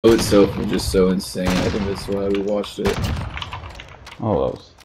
itself was just so insane. I think that's why we watched it. All those.